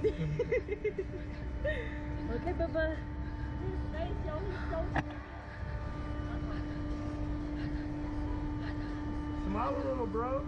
Okay, Bubba. Smile a little, bro.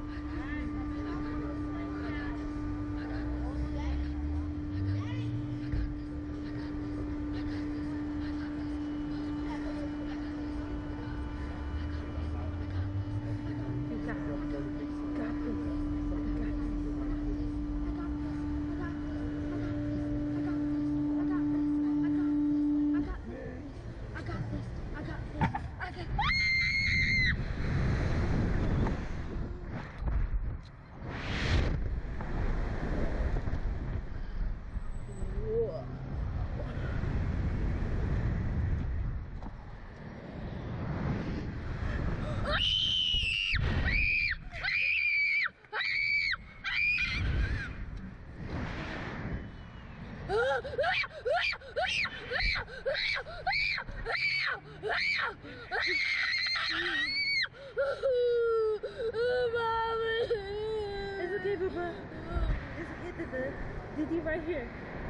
It's okay, Bubba. It's okay, Dada. Didi right here.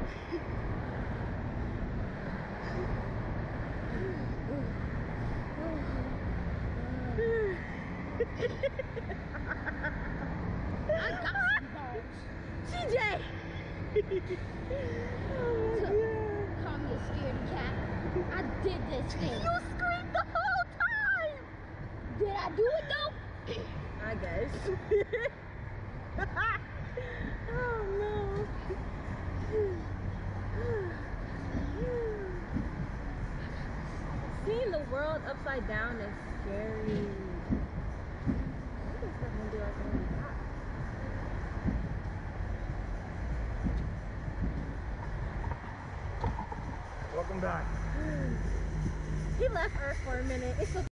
I got some balls. CJ! Oh my God. Call me a scaredy cat. I did this thing. You screamed the whole time! Did I do it though? I guess. Oh no. Seeing the world upside down is scary. What is that gonna do us when we die? Welcome back. He left Earth for a minute. It's okay.